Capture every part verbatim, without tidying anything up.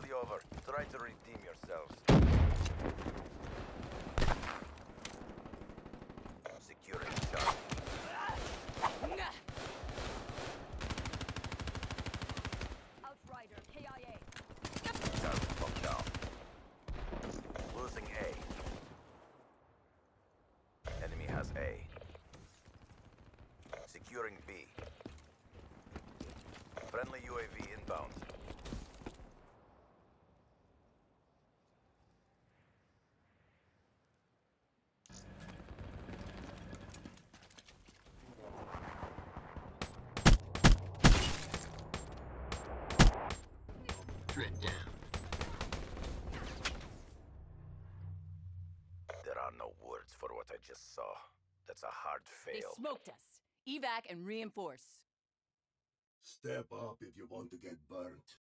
nearly over. Try to redeem yourselves. Securing Charlie. Outrider, K I A. Charlie fucked down. Losing A. Enemy has A. Securing B. Friendly U A V inbound. Threat down. There are no words for what I just saw. That's a hard They fail. smoked us. Evac and reinforce. Step up if you want to get burnt.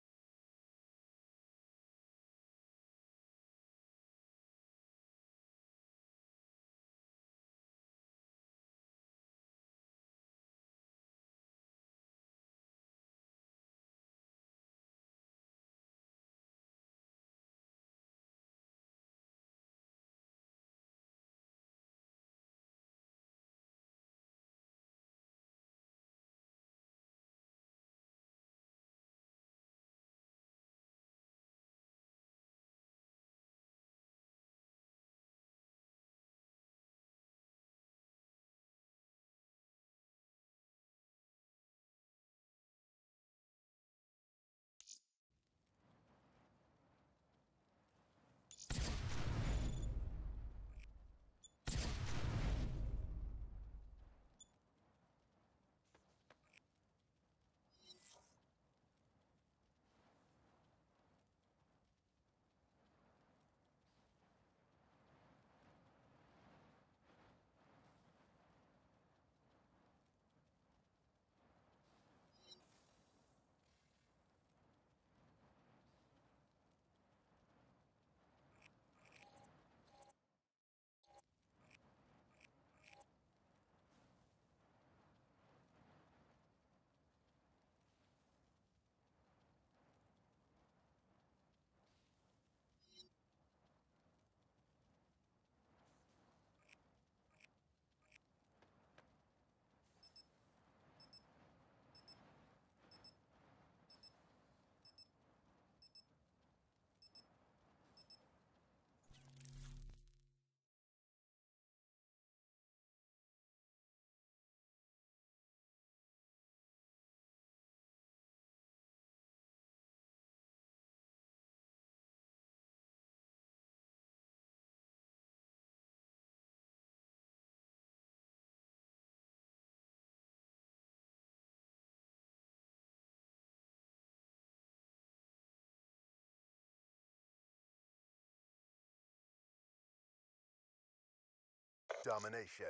Domination.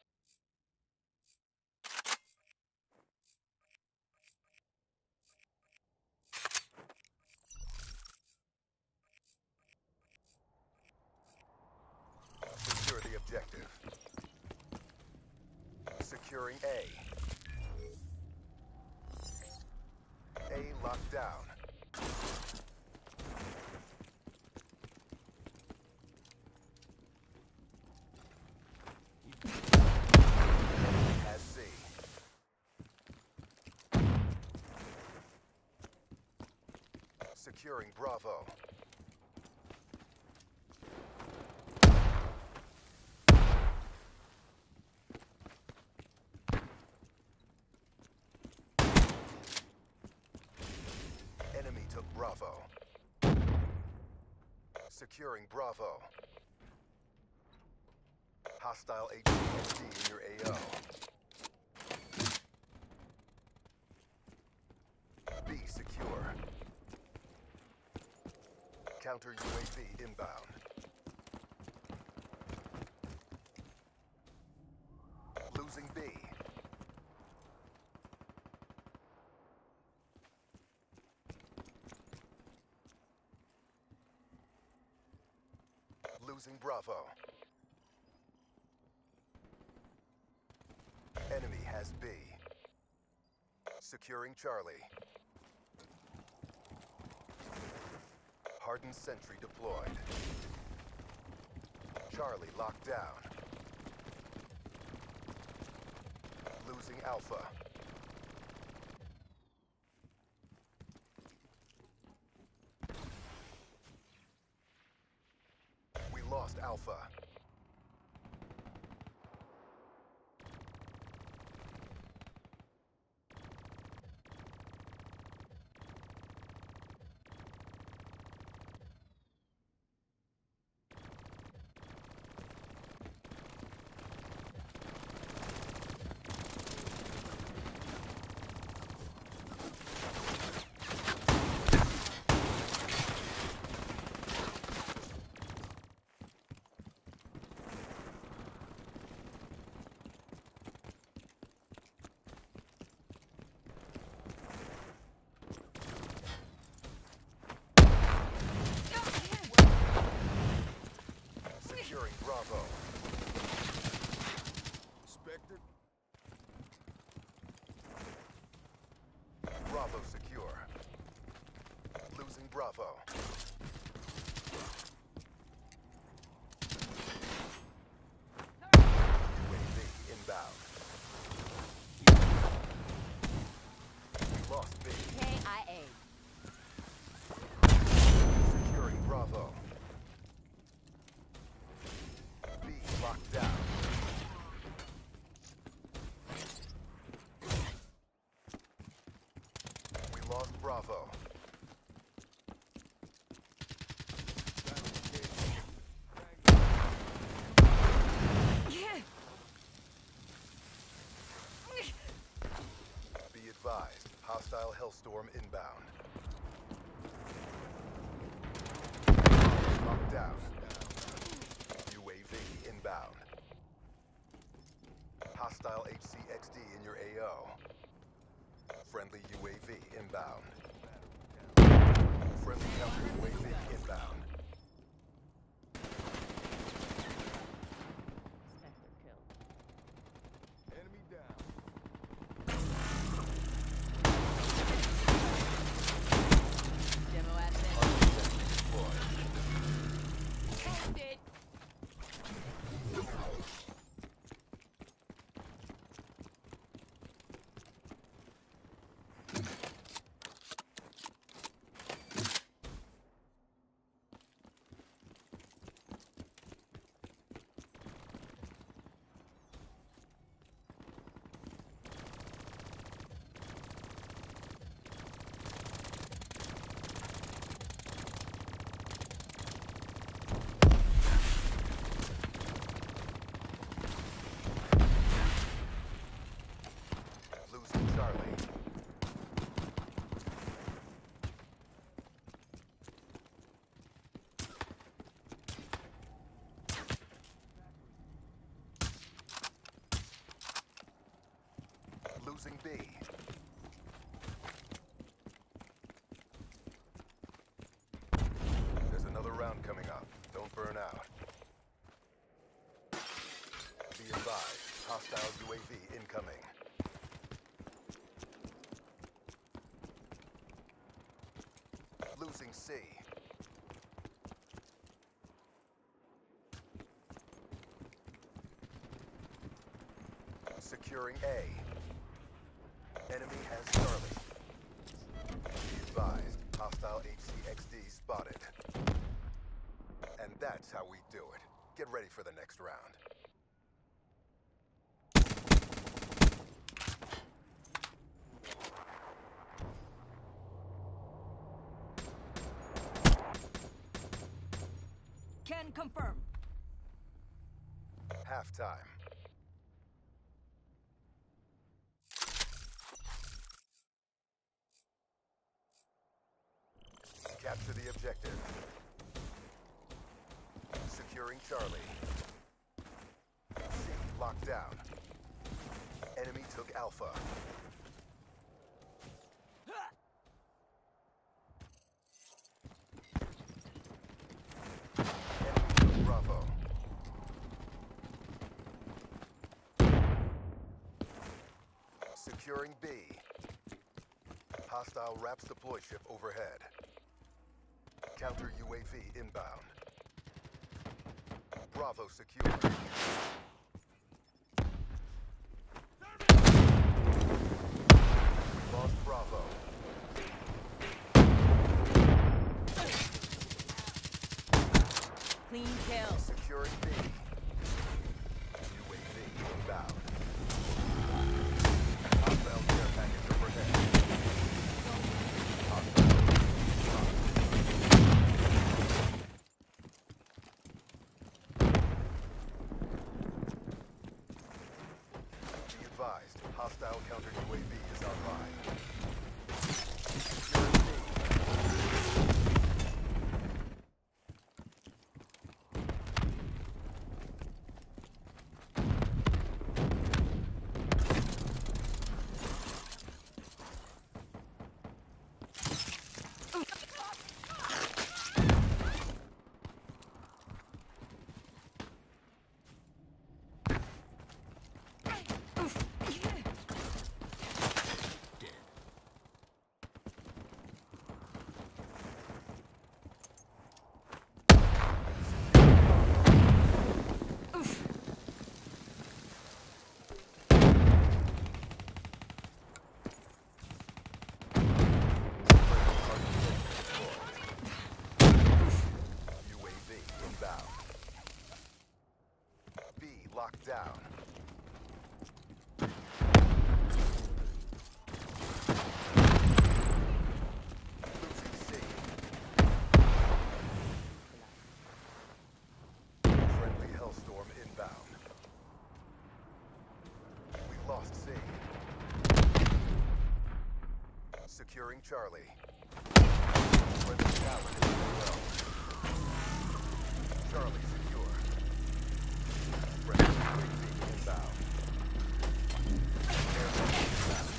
Secure the objective. Securing A. A locked down. Has C. Securing Bravo. Enemy took Bravo. Securing Bravo. Hostile H C S D in your A O. B secure. Counter U A V inbound. Losing B. Losing Bravo. Enemy has B. Securing Charlie. Hardened sentry deployed. Charlie locked down. Losing Alpha. We lost Alpha. Securing Bravo. Spectre. Bravo secure. Losing Bravo. U A V inbound. We lost B. K I A. Securing Bravo. B locked down. We lost Bravo. Yeah. Be advised, hostile Hellstorm inbound. Locked down. U A V inbound. Hostile H C X D in your A O. Friendly U A V inbound. Friendly counter U A V inbound. Spectre kill. Enemy down. Demo asset. Deployed. Ended. Losing Charlie. Losing B. There's another round coming up. Don't burn out. Be advised, hostile U A V incoming. Losing C. Securing A. Enemy has Charlie. Be advised, hostile H C X D spotted. And that's how we do it. Get ready for the next round. Can confirm. Halftime. Capture the objective. Securing Charlie. C locked down. Enemy took Alpha. Enemy took Bravo. Securing B. Hostile RAPS deploy ship overhead. Counter U A V inbound. Bravo secure. Lost Bravo. Clean kill. Securing B. U A V inbound. Hostile care package overhead. Hostile. Be advised, hostile counter U A V is online. Securing B. Locked down. Losing C. Friendly Hellstorm inbound. We lost C. Securing Charlie. Friendly Talon is well. Charlie secure. Friendly U A V inbound. Airborne inbound.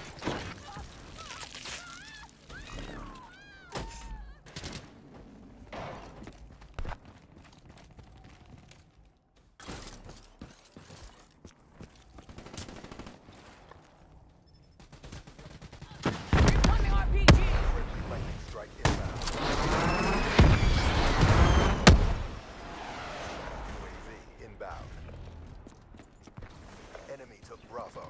Incoming R P G. Friendly lightning strike inbound. U A V inbound. Enemy took Bravo.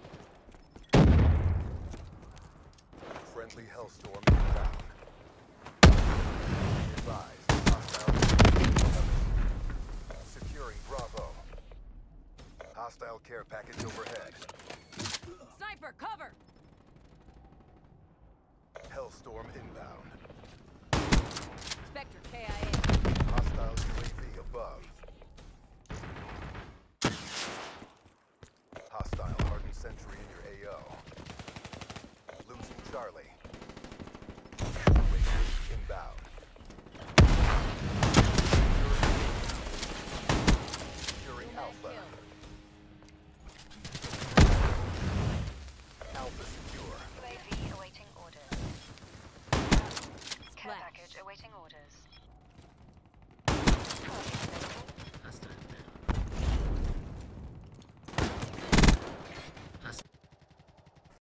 Friendly Hellstorm inbound. Advised, hostile securing Bravo. Hostile care package overhead. Sniper, cover. Hellstorm inbound. Spectre K I A. Hostile U A V above. Hostile hardened sentry in your A O. Losing Charlie.